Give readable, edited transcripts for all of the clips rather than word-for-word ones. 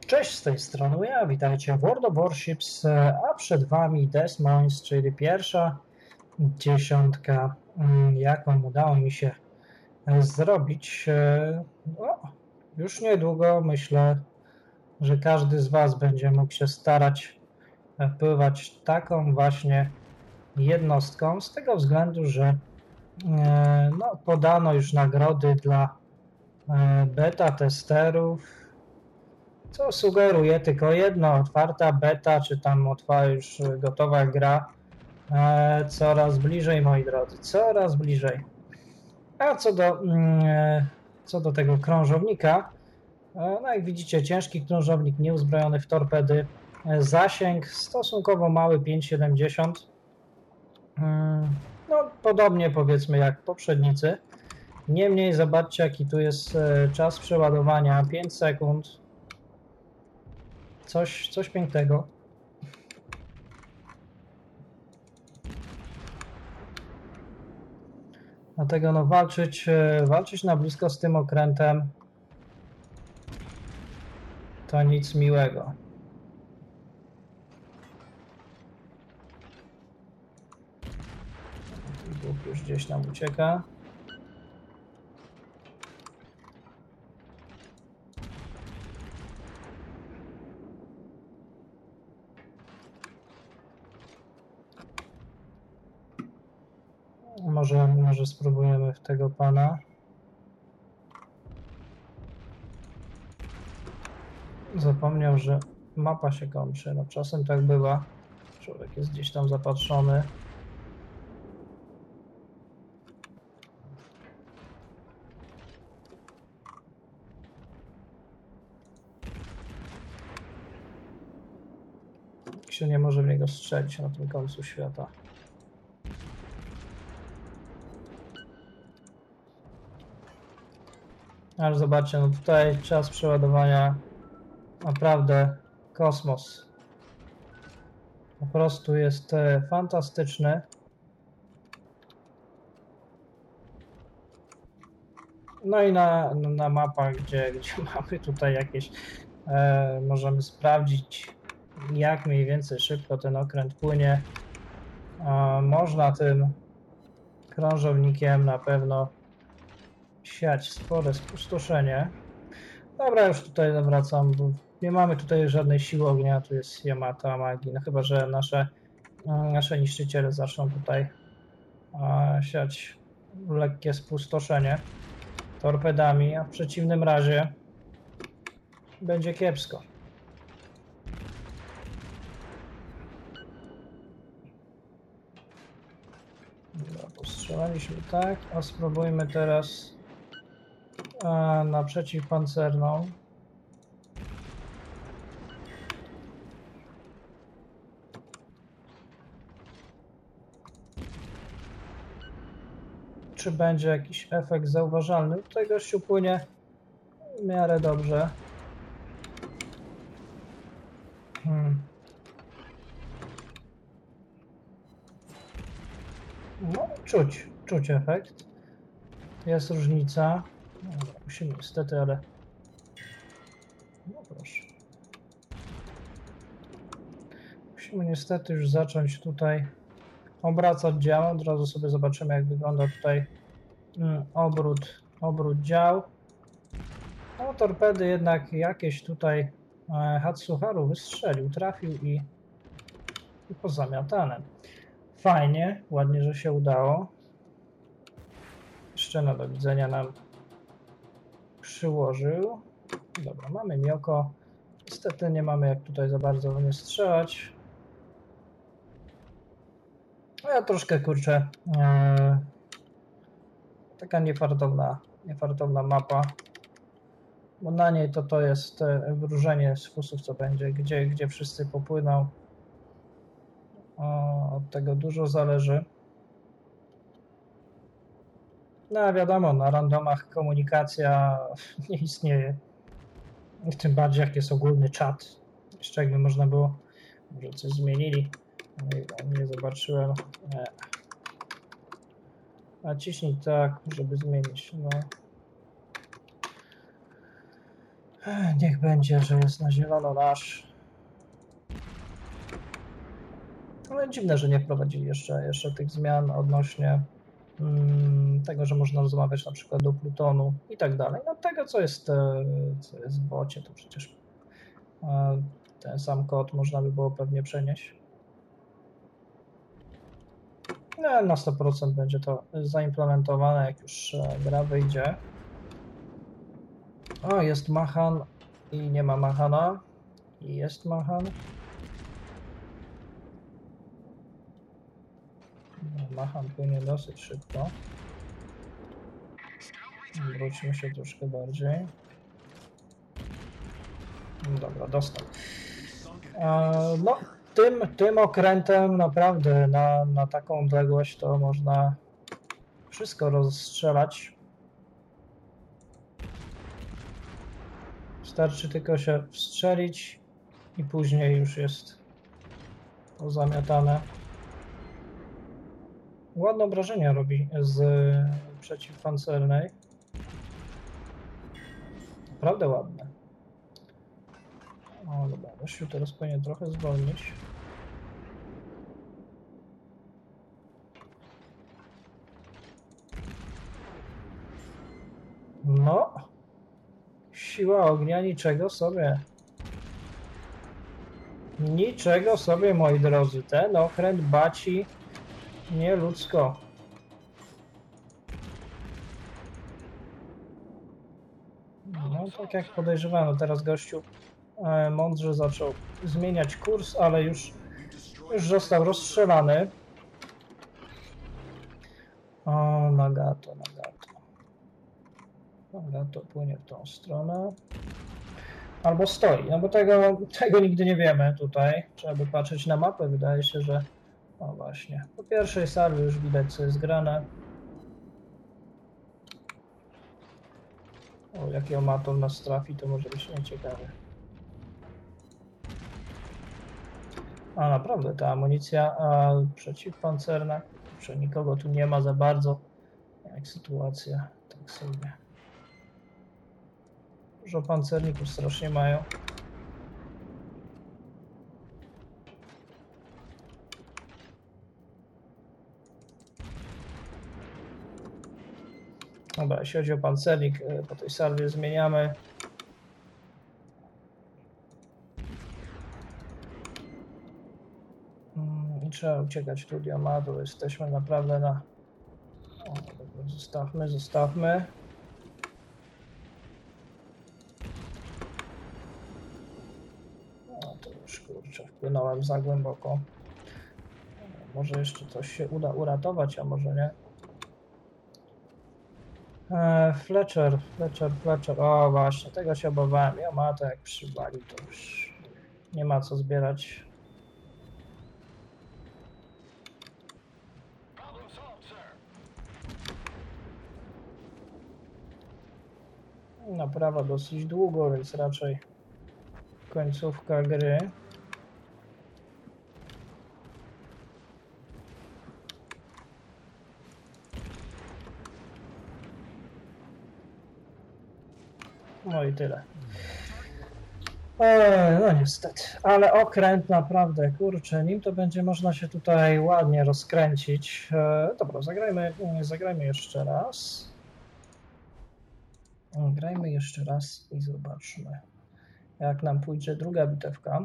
Cześć, z tej strony ja, witajcie w World of Warships, a przed Wami Des Moines, czyli pierwsza dziesiątka, jaką udało mi się zrobić. Już niedługo myślę, że każdy z Was będzie mógł się starać pływać taką właśnie jednostką, z tego względu, że podano już nagrody dla beta testerów, co sugeruje tylko jedno: otwarta beta, czy tam już gotowa gra, coraz bliżej, moi drodzy, coraz bliżej. A co do tego krążownika, no jak widzicie, ciężki krążownik nieuzbrojony w torpedy, zasięg stosunkowo mały, 5,70, no podobnie powiedzmy jak poprzednicy. Niemniej zobaczcie, jaki tu jest czas przeładowania, 5 sekund. Coś pięknego. Dlatego no walczyć na blisko z tym okrętem to nic miłego. Bóg już gdzieś nam ucieka. Może spróbujemy w tego pana. Zapomniał, że mapa się kończy. No czasem tak bywa. Człowiek jest gdzieś tam zapatrzony. Się nie może w niego strzelić na tym końcu świata. Ale zobaczcie, no tutaj czas przeładowania naprawdę kosmos. Po prostu jest fantastyczny. No i na mapach, gdzie mamy tutaj jakieś, możemy sprawdzić, jak mniej więcej szybko ten okręt płynie. Można tym krążownikiem na pewno siać spore spustoszenie. Dobra, już tutaj zawracam, bo nie mamy tutaj żadnej siły ognia, tu jest Yamato magii, no chyba że nasze niszczyciele zaczną tutaj siać lekkie spustoszenie torpedami, a w przeciwnym razie będzie kiepsko. Dobra, postrzelaliśmy tak, a spróbujmy teraz na przeciwpancerną. Czy będzie jakiś efekt zauważalny? Tutaj gościu płynie w miarę dobrze. No, czuć efekt. Jest różnica. No, musimy niestety, ale... No proszę. Musimy niestety już zacząć tutaj obracać dział. Od razu sobie zobaczymy, jak wygląda tutaj obrót dział. No, torpedy jednak jakieś tutaj Hatsuharu wystrzelił, trafił i pozamiatane. Fajnie, ładnie, że się udało. Szczena do widzenia nam przyłożył. Dobra, mamy Mioko. Niestety nie mamy jak tutaj za bardzo w nie strzelać. No ja troszkę kurczę. Taka niefartowna mapa. Bo na niej to jest wróżenie z fusów, co będzie, gdzie wszyscy popłyną. Od tego dużo zależy. No a wiadomo, na randomach komunikacja nie istnieje. Tym bardziej jak jest ogólny czat. Jeszcze jakby można było, może coś zmienili. Nie zobaczyłem. Naciśnij tak, żeby zmienić. No. Niech będzie, że jest na zielono nasz. Ale dziwne, że nie wprowadzili jeszcze tych zmian odnośnie tego, że można rozmawiać na przykład do Plutonu i tak dalej. No tego, co jest w bocie, to przecież ten sam kod można by było pewnie przenieść. No, na 100% będzie to zaimplementowane, jak już gra wyjdzie. O, jest Mahan i nie ma Mahana. I jest Mahan. Mahan płynie dosyć szybko. Wróćmy się troszkę bardziej. Dobra, dostał. No, tym okrętem naprawdę na taką odległość to można wszystko rozstrzelać. Wystarczy tylko się wstrzelić i później już jest pozamiatane. Ładne obrażenia robi z przeciwpancernej. Naprawdę ładne. O, dobra, gościu teraz powinien trochę zwolnić. No, siła ognia niczego sobie. Niczego sobie, moi drodzy. Ten okręt baci nieludzko. No, tak jak podejrzewano, teraz gościu mądrze zaczął zmieniać kurs, ale już został rozstrzelany. O, Nagato. Nagato płynie w tą stronę. Albo stoi, no bo tego nigdy nie wiemy tutaj. Trzeba by patrzeć na mapę, wydaje się, że... O właśnie, po pierwszej sali już widać, co jest grane. O, jaki omaton nas trafi, to może być nieciekawe. A naprawdę, ta amunicja przeciwpancerna, że nikogo tu nie ma za bardzo. Jak sytuacja, tak sobie. Dużo pancerników strasznie mają. Dobra, jeśli chodzi o pancernik, po tej salwie zmieniamy. I trzeba uciekać tu diamatu, jesteśmy naprawdę na... O, dobra, zostawmy. O, to już kurczę, wpłynąłem za głęboko. Może jeszcze coś się uda uratować, a może nie. Fletcher. O właśnie, tego się obawiałem. Ja ma to jak przywali, to już nie ma co zbierać. Naprawa dosyć długo, więc raczej końcówka gry. No i tyle. No niestety, ale okręt naprawdę, kurczę, nim to będzie można się tutaj ładnie rozkręcić. Dobra, zagrajmy jeszcze raz. Grajmy jeszcze raz i zobaczmy, jak nam pójdzie druga bitewka.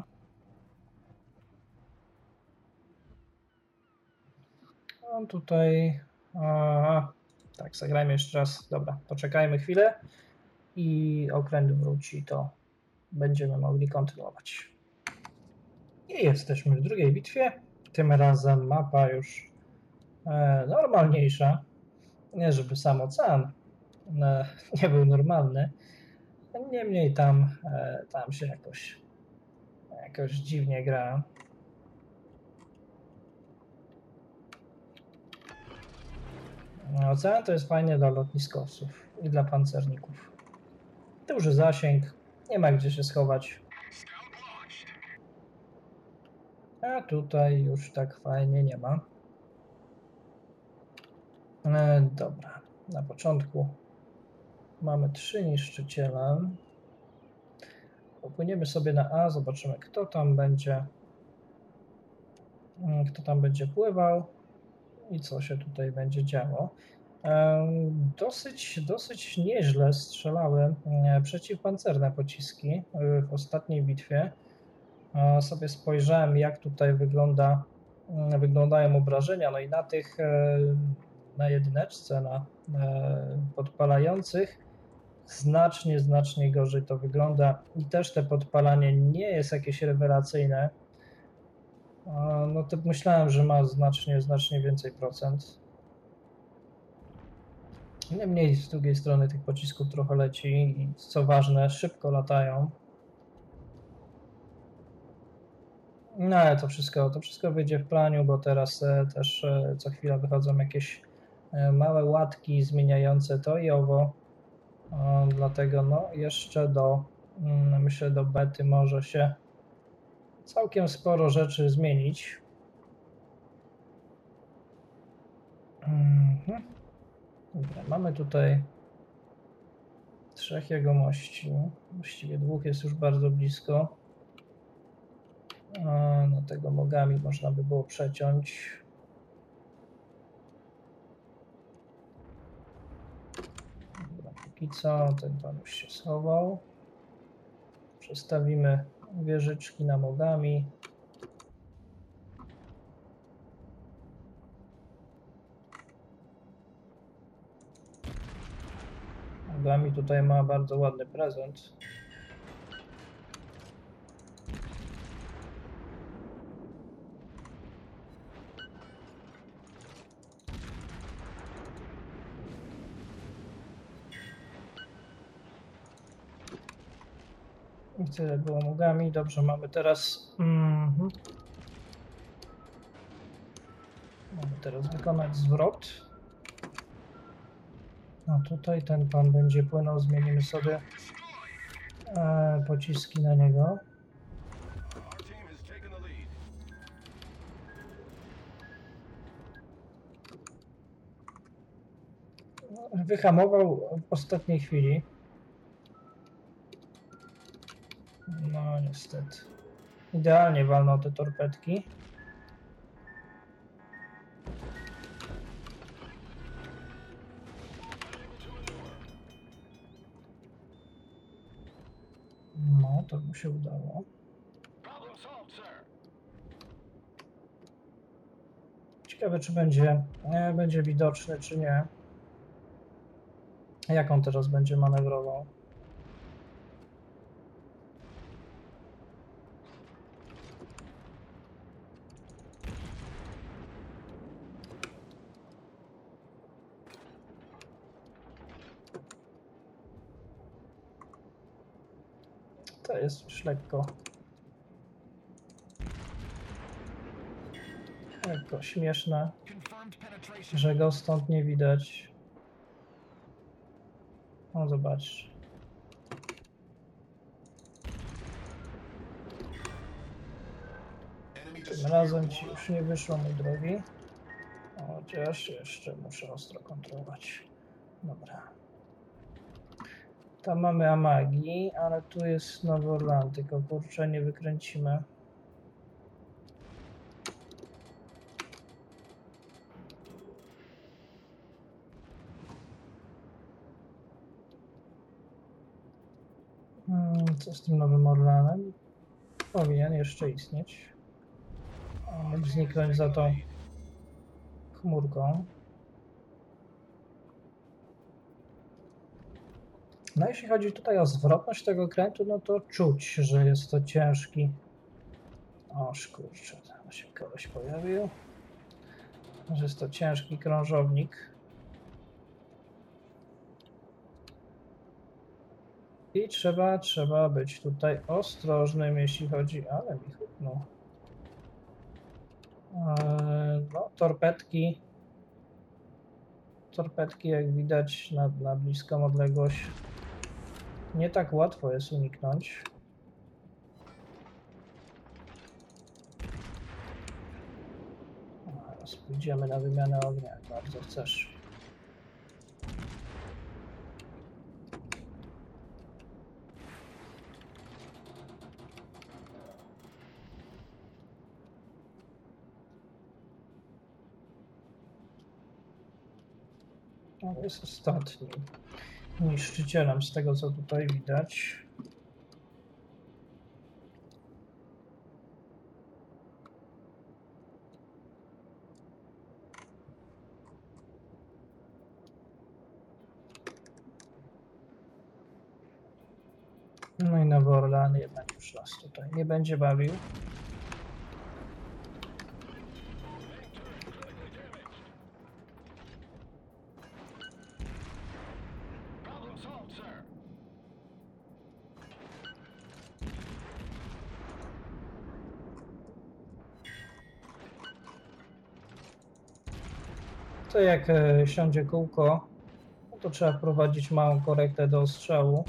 No tutaj... tak, zagrajmy jeszcze raz. Dobra, poczekajmy chwilę i okręt wróci, to będziemy mogli kontynuować. I jesteśmy w drugiej bitwie. Tym razem mapa już normalniejsza. Nie żeby sam ocean nie był normalny. Niemniej tam się jakoś dziwnie gra. Ocean to jest fajnie dla lotniskowców i dla pancerników. Duży zasięg, nie ma gdzie się schować. A tutaj już tak fajnie nie ma. Dobra, na początku mamy 3 niszczyciele. Popłyniemy sobie na A, zobaczymy kto tam będzie pływał i co się tutaj będzie działo. Dosyć nieźle strzelały przeciwpancerne pociski w ostatniej bitwie. Sobie spojrzałem, jak tutaj wyglądają obrażenia, no i na tych na jedyneczce, na podpalających znacznie gorzej to wygląda i też te podpalanie nie jest jakieś rewelacyjne. No to myślałem, że ma znacznie więcej procent. Niemniej z drugiej strony tych pocisków trochę leci i co ważne, szybko latają. No ale to wszystko wyjdzie w praniu, bo teraz też co chwila wychodzą jakieś małe łatki zmieniające to i owo. Dlatego no jeszcze myślę do bety może się całkiem sporo rzeczy zmienić. Dobra, mamy tutaj 3 jegomości, właściwie 2 jest już bardzo blisko. No tego nogami można by było przeciąć. Dobra, póki co ten pan już się schował. Przestawimy wieżyczki na nogami. Nogami tutaj ma bardzo ładny prezent. I tyle było nogami. Dobrze, mamy teraz mamy teraz wykonać zwrot. A tutaj ten pan będzie płynął, zmienimy sobie pociski na niego. Wyhamował w ostatniej chwili. No niestety. Idealnie walnął te torpedki. No, to mu się udało. Ciekawe, czy będzie widoczny, czy nie. Jak on teraz będzie manewrował? To jest już lekko śmieszne, że go stąd nie widać. No zobacz. Tym razem ci już nie wyszło, mój drogi. Chociaż jeszcze muszę ostro kontrolować. Dobra. Tam mamy Amagi, ale tu jest Nowy Orlan, tylko kurczę nie wykręcimy. Co z tym Nowym Orlanem? Powinien jeszcze istnieć. Mógł zniknąć za tą chmurką. No jeśli chodzi tutaj o zwrotność tego krętu, no to czuć, że jest to ciężki. O kurczę, tam się koleś pojawił. Że jest to ciężki krążownik. I trzeba być tutaj ostrożnym, jeśli chodzi, ale mi huknął. No, torpedki jak widać na bliską odległość nie tak łatwo jest uniknąć. Teraz pójdziemy na wymianę ognia, jak bardzo chcesz. Jest ostatnim niszczycielem z tego, co tutaj widać. No i Nowy Orlean jednak już nas tutaj nie będzie bawił. To jak siądzie kółko, no to trzeba wprowadzić małą korektę do ostrzału.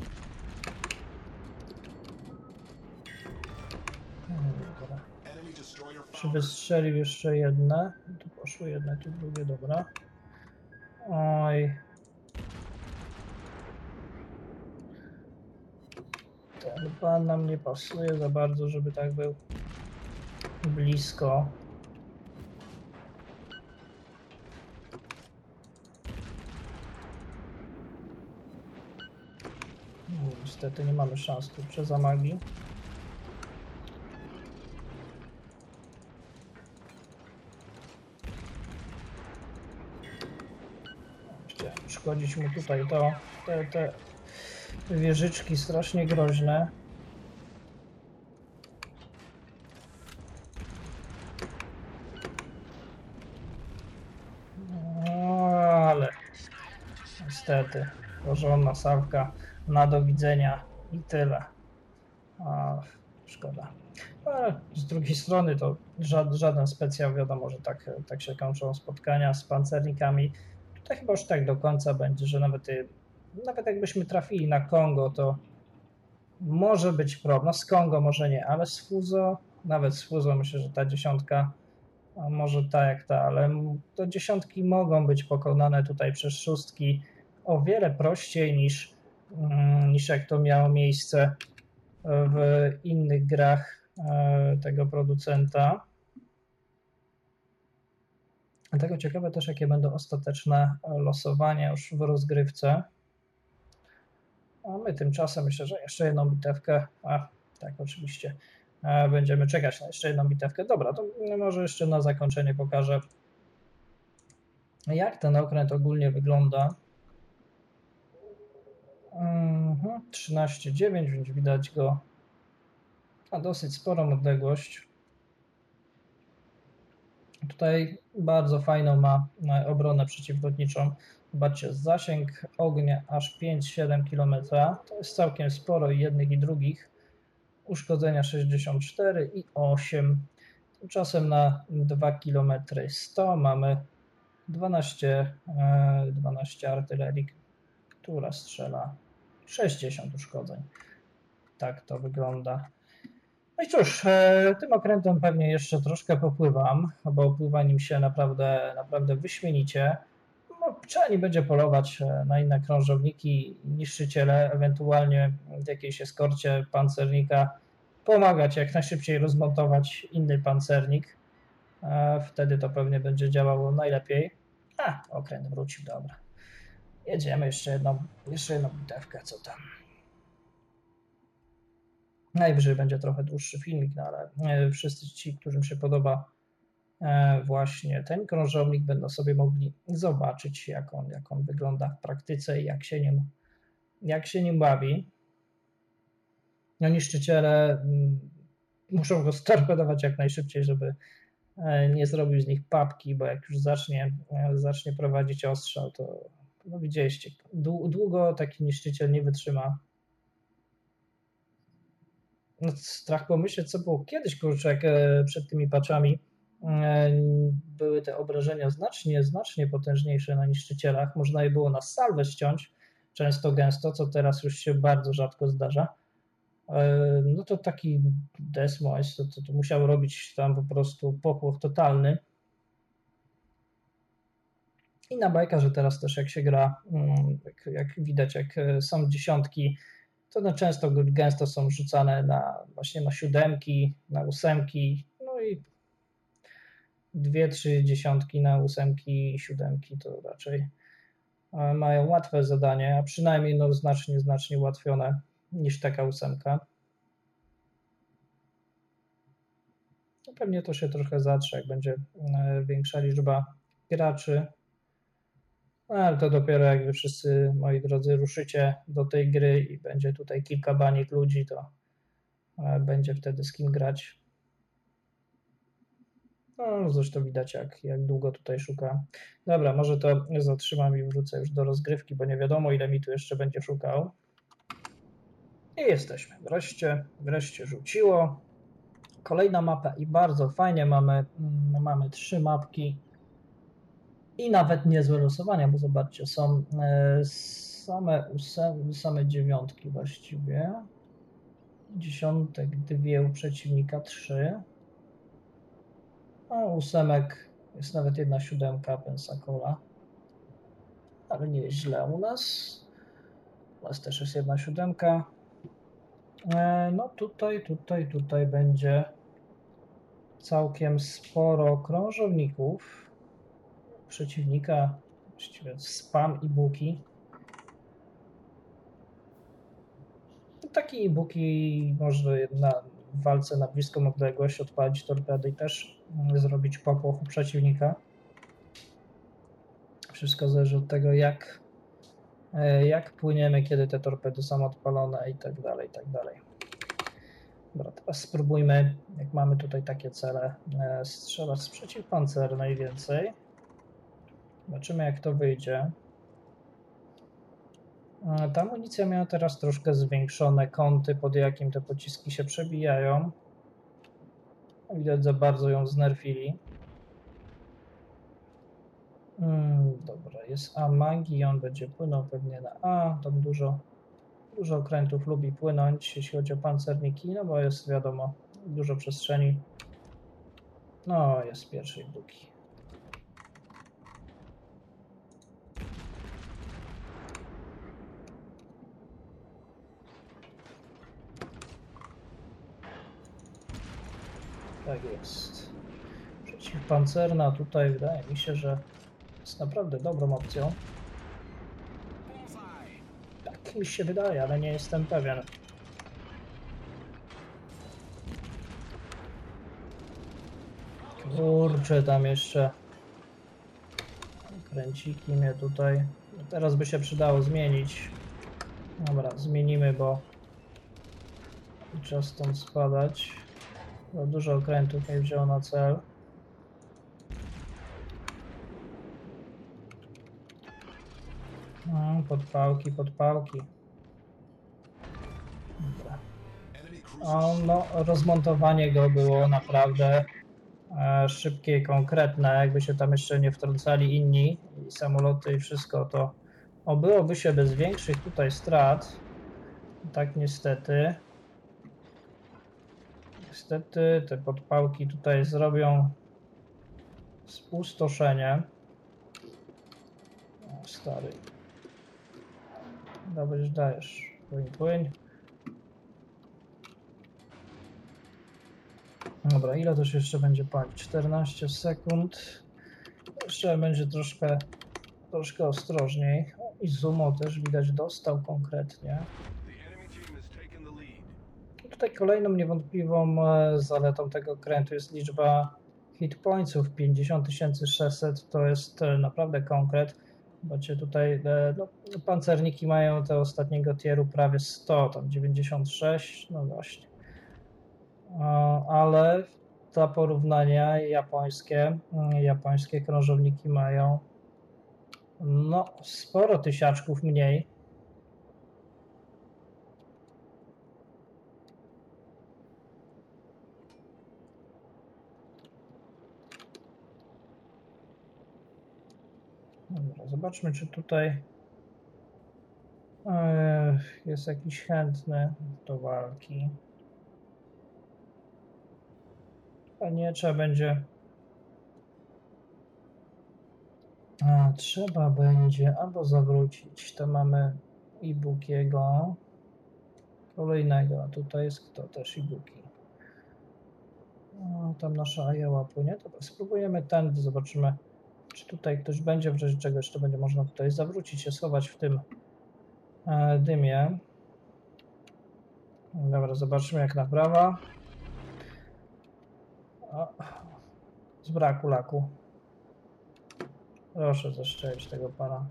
Dobra. Czy wystrzelił jeszcze jedne? Tu poszło jedne, tu drugie, dobra. Oj. Ten pan nam nie pasuje za bardzo, żeby tak był blisko. Niestety nie mamy szans tu przez magii. Chciałem szkodzić mu tutaj te wieżyczki strasznie groźne. No, ale niestety porządna sawka, na do widzenia i tyle. Szkoda. Ale z drugiej strony to żaden specjał, wiadomo, że tak się kończą spotkania z pancernikami. Tutaj chyba już tak do końca będzie, że nawet jakbyśmy trafili na Kongo, to może być problem. No z Kongo może nie, ale z Fuzo, nawet z Fuzo myślę, że ta dziesiątka, może ta jak ta, ale to dziesiątki mogą być pokonane tutaj przez szóstki o wiele prościej niż jak to miało miejsce w innych grach tego producenta. Dlatego ciekawe też, jakie będą ostateczne losowania już w rozgrywce. A my tymczasem myślę, że jeszcze jedną bitewkę, tak oczywiście, będziemy czekać na jeszcze jedną bitewkę. Dobra, to może jeszcze na zakończenie pokażę, jak ten okręt ogólnie wygląda. 13,9, więc widać go na dosyć sporą odległość. Tutaj bardzo fajną ma obronę przeciwlotniczą. Zobaczcie, zasięg ognia aż 5-7 km. To jest całkiem sporo i jednych i drugich. Uszkodzenia 64 i 8. Tymczasem na 2 km 100 mamy 12 artylerii, która strzela 60 uszkodzeń. Tak to wygląda. No i cóż, tym okrętem pewnie jeszcze troszkę popływam, bo pływa nim się naprawdę wyśmienicie. No, trzeba nie będzie polować na inne krążowniki, niszczyciele, ewentualnie w jakiejś eskorcie pancernika pomagać jak najszybciej rozmontować inny pancernik. Wtedy to pewnie będzie działało najlepiej. Okręt wrócił, dobra. Jedziemy jeszcze jedną bitewkę, co tam. Najwyżej będzie trochę dłuższy filmik, no ale wszyscy ci, którym się podoba właśnie ten krążownik, będą sobie mogli zobaczyć, jak on wygląda w praktyce i jak się nim bawi. No, niszczyciele muszą go storpedować jak najszybciej, żeby nie zrobił z nich papki, bo jak już zacznie prowadzić ostrzał, to no widzieliście, długo taki niszczyciel nie wytrzyma. No, strach pomyśleć, co było kiedyś, kurczę, jak przed tymi patchami były te obrażenia znacznie potężniejsze na niszczycielach. Można je było na salwę ściąć, często gęsto, co teraz już się bardzo rzadko zdarza. No to taki Desmoise to musiał robić tam po prostu popłoch totalny. Inna bajka, że teraz też jak się gra, jak widać, jak są dziesiątki, to no często gęsto są rzucane właśnie na siódemki, na ósemki, no i 2-3 dziesiątki na ósemki i siódemki to raczej mają łatwe zadanie, a przynajmniej no, znacznie ułatwione niż taka 8. No, pewnie to się trochę zatrze, jak będzie większa liczba graczy. Ale to dopiero jak wy wszyscy, moi drodzy, ruszycie do tej gry i będzie tutaj kilka baniek ludzi, to będzie wtedy z kim grać. No, zresztą widać, jak długo tutaj szuka. Dobra, może to zatrzymam i wrócę już do rozgrywki, bo nie wiadomo, ile mi tu jeszcze będzie szukał. I jesteśmy. Wreszcie rzuciło. Kolejna mapa i bardzo fajnie, mamy 3 mapki i nawet niezłe losowania, bo zobaczcie, są same 9 właściwie. 10 2 u przeciwnika 3. A 8 jest nawet 1/7 Pensacola. Ale nie jest źle u nas. U nas też jest 1/7. No tutaj będzie całkiem sporo krążowników przeciwnika, właściwie spam i buki. Taki e-booki może w walce na bliską odległość odpalić torpedy i też zrobić popłoch u przeciwnika. Wszystko zależy od tego, jak płyniemy, kiedy te torpedy są odpalone i tak dalej, i tak dalej. Dobra, teraz spróbujmy, jak mamy tutaj takie cele, strzelać z przeciwpancernej najwięcej. Zobaczymy, jak to wyjdzie. Ta amunicja miała teraz troszkę zwiększone kąty, pod jakim te pociski się przebijają. Widać, że bardzo ją znerfili. Dobra, jest Amagi, on będzie płynął pewnie na A. Tam dużo okrętów lubi płynąć, jeśli chodzi o pancerniki, no bo jest, wiadomo, dużo przestrzeni. No, jest pierwszej buki. Tak jest. Przeciwpancerna tutaj wydaje mi się, że jest naprawdę dobrą opcją. Tak mi się wydaje, ale nie jestem pewien. Kurczę, tam jeszcze kręciki mnie tutaj. Teraz by się przydało zmienić. Dobra, zmienimy, bo czas stąd spadać. Bo dużo okrętów mnie wzięło na cel. Podpałki. Dobra. No, rozmontowanie go było naprawdę szybkie i konkretne. Jakby się tam jeszcze nie wtrącali inni i samoloty i wszystko, to obyłoby się bez większych tutaj strat. Tak niestety. Niestety te podpałki tutaj zrobią spustoszenie. O, stary. Dajesz. Płyń. Dobra, ile to się jeszcze będzie palić? 14 sekund. Jeszcze będzie troszkę ostrożniej. I Zumo też widać dostał konkretnie. Tutaj kolejną niewątpliwą zaletą tego okrętu jest liczba hit pointsów. 50 600 to jest naprawdę konkret. Zobaczcie tutaj, no, pancerniki mają te ostatniego tieru prawie 100, tam 96, no właśnie. Ale dla porównania japońskie krążowniki mają no sporo tysiaczków mniej. Dobra, zobaczmy, czy tutaj jest jakiś chętny do walki. A nie, trzeba będzie albo zawrócić. To mamy Ibukiego kolejnego, a tutaj jest kto? Też Ibuki. Tam nasza Ajeła płynie. Dobra, spróbujemy tędy, zobaczymy, Czy tutaj ktoś będzie, w razie czego jeszcze będzie można tutaj zawrócić się, schować w tym dymie. Dobra, zobaczymy jak naprawa. O, z braku laku. Proszę zeszczelić tego pana.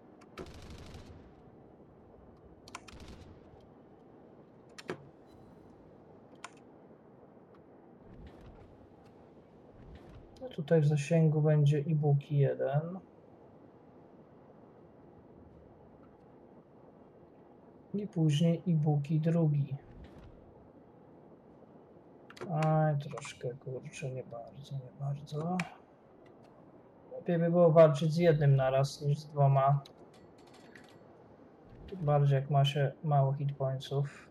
No tutaj w zasięgu będzie Ibuki 1. I później Ibuki 2. Aj, troszkę kurczę, nie bardzo. Lepiej by było walczyć z jednym naraz niż z dwoma. Tym bardziej jak ma się mało hit pointsów.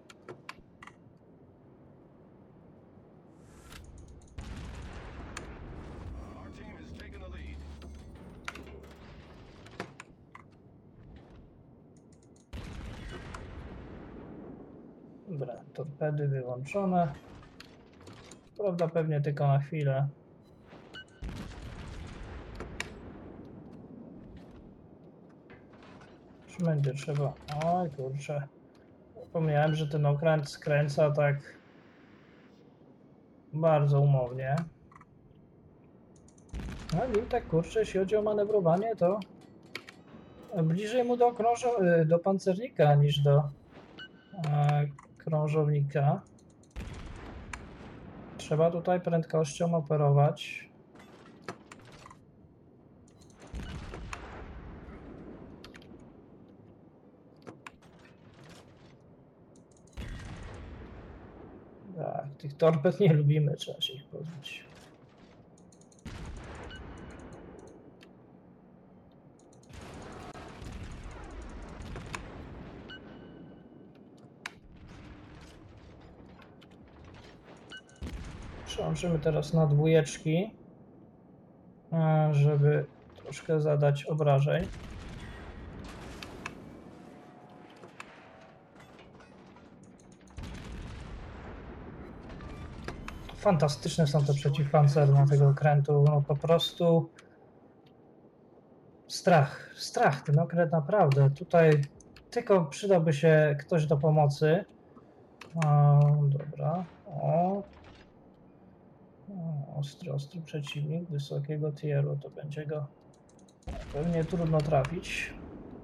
Dobra, torpedy wyłączone. Prawda, pewnie tylko na chwilę. Czy będzie trzeba... Oj kurczę. Zapomniałem, że ten okręt skręca tak bardzo umownie. A nim tak kurczę, jeśli chodzi o manewrowanie, to bliżej mu do pancernika niż do krążownika. Trzeba tutaj prędkością operować. Tak, tych torped nie lubimy, trzeba się ich pozbyć. Przełączymy teraz na dwójeczki, żeby troszkę zadać obrażeń. Fantastyczne są te przeciwpancerne tego okrętu, no po prostu strach, ten okręt naprawdę. Tutaj tylko przydałby się ktoś do pomocy. Dobra, ostry przeciwnik wysokiego tieru, to będzie go pewnie trudno trafić.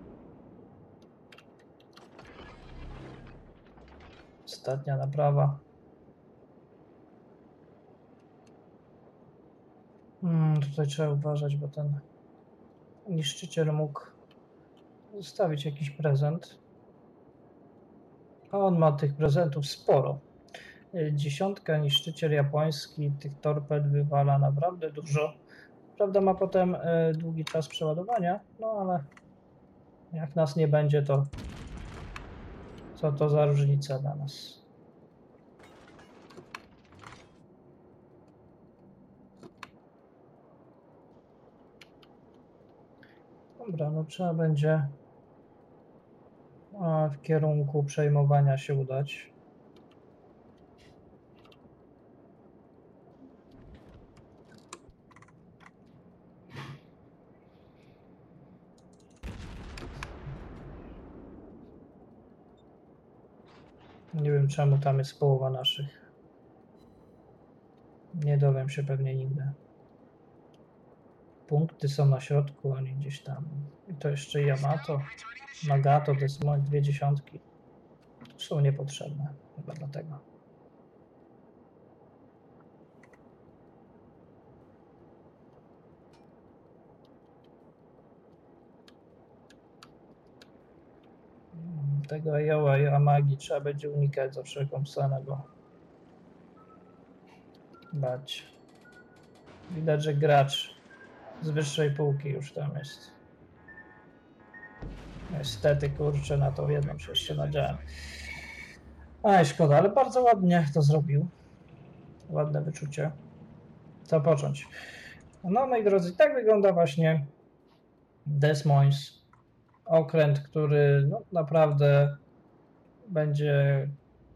Ostatnia naprawa. Tutaj trzeba uważać, bo ten niszczyciel mógł zostawić jakiś prezent. A on ma tych prezentów sporo. 10, niszczyciel japoński, tych torped wywala naprawdę dużo. Prawda, ma potem długi czas przeładowania, no ale jak nas nie będzie, to co to za różnica dla nas. Dobra, no trzeba będzie w kierunku przejmowania się udać. Nie wiem czemu tam jest połowa naszych. Nie dowiem się pewnie nigdy. Punkty są na środku, oni gdzieś tam. I to jeszcze Yamato, Nagato, to jest moje 2 dziesiątki. Są niepotrzebne, chyba dlatego. Tego Iowa i Amagi trzeba będzie unikać za wszelką cenę, bo bać. Widać, że gracz z wyższej półki już tam jest. Niestety, kurczę, na tą jedną się jeszcze nadziałem. Aj, szkoda, ale bardzo ładnie to zrobił. Ładne wyczucie. Co począć? No, moi drodzy, tak wygląda właśnie Des Moines. Okręt, który no, naprawdę będzie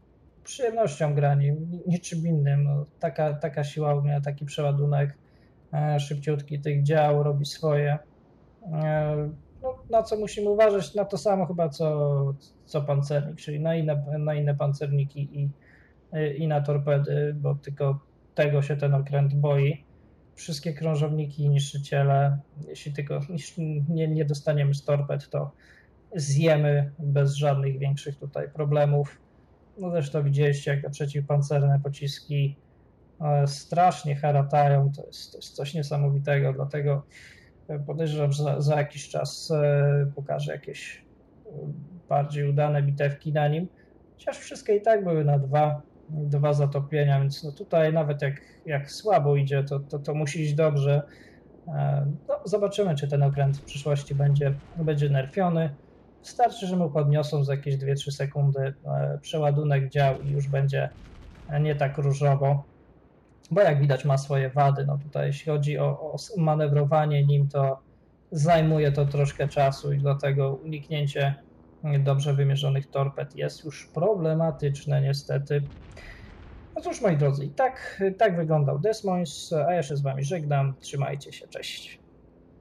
przyjemnością grania, niczym innym. No, taka siła ognia, taki przeładunek. szybciutki tych dział, robi swoje. No, na co musimy uważać? Na to samo chyba co pancernik, czyli na inne pancerniki i na torpedy, bo tylko tego się ten okręt boi. Wszystkie krążowniki i niszczyciele, jeśli tylko nie dostaniemy z torped, to zjemy bez żadnych większych tutaj problemów. No zresztą widzieliście, jak te przeciwpancerne pociski strasznie haratają, to jest coś niesamowitego, dlatego podejrzewam, że za jakiś czas pokażę jakieś bardziej udane bitewki na nim, chociaż wszystkie i tak były na dwa zatopienia, więc no tutaj nawet jak słabo idzie, to musi iść dobrze. No, zobaczymy, czy ten okręt w przyszłości będzie nerfiony. Wystarczy, że mu podniosą za jakieś 2-3 sekundy przeładunek dział i już będzie nie tak różowo, bo jak widać ma swoje wady. No tutaj jeśli chodzi o manewrowanie nim, to zajmuje to troszkę czasu i dlatego uniknięcie dobrze wymierzonych torped jest już problematyczne niestety. No cóż moi drodzy, tak wyglądał Des Moines, a ja się z wami żegnam. Trzymajcie się, cześć.